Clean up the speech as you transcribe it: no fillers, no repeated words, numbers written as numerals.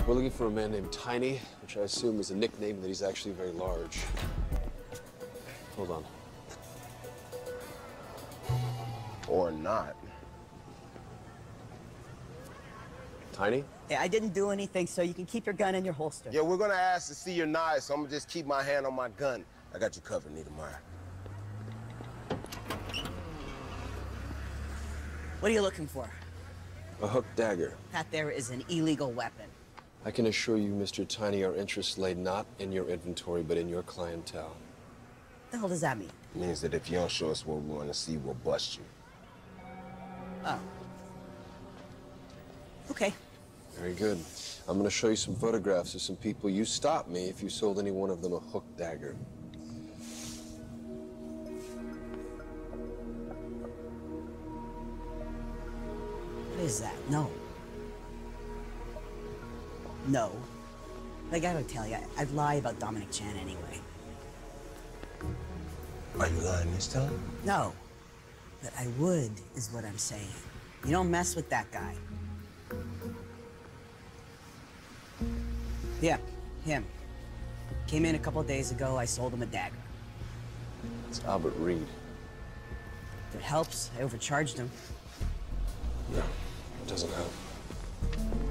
We're looking for a man named Tiny, which I assume is a nickname that he's actually very large. Hold on. Or not. Tiny? Hey, I didn't do anything, so you can keep your gun in your holster. Yeah, we're gonna ask to see your knife, so I'm gonna just keep my hand on my gun. I got you covered, Niedermeyer. What are you looking for? A hooked dagger. That there is an illegal weapon. I can assure you, Mr. Tiny, our interests lay not in your inventory, but in your clientele. What the hell does that mean? It means that if you don't show us what we want to see, we'll bust you. Oh. Okay. Very good. I'm going to show you some photographs of some people. You stop me if you sold any one of them a hooked dagger. What is that? No. No. I gotta tell you, I'd lie about Dominic Chan anyway. Are you lying this time? No. But I would, is what I'm saying. You don't mess with that guy. Yeah, him. Came in a couple days ago, I sold him a dagger. It's Albert Reed. If it helps, I overcharged him. No, it doesn't help.